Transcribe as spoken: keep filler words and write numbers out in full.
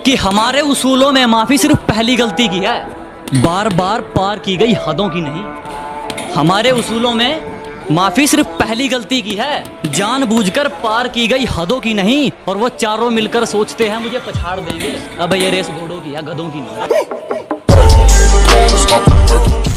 कि हमारे उसूलों में माफी सिर्फ पहली गलती की है, बार बार पार की गई हदों की नहीं। हमारे उसूलों में माफी सिर्फ पहली गलती की है, जानबूझकर पार की गई हदों की नहीं। और वो चारों मिलकर सोचते हैं मुझे पछाड़ देंगे। अब ये रेस घोड़ों की है, गधों की नहीं।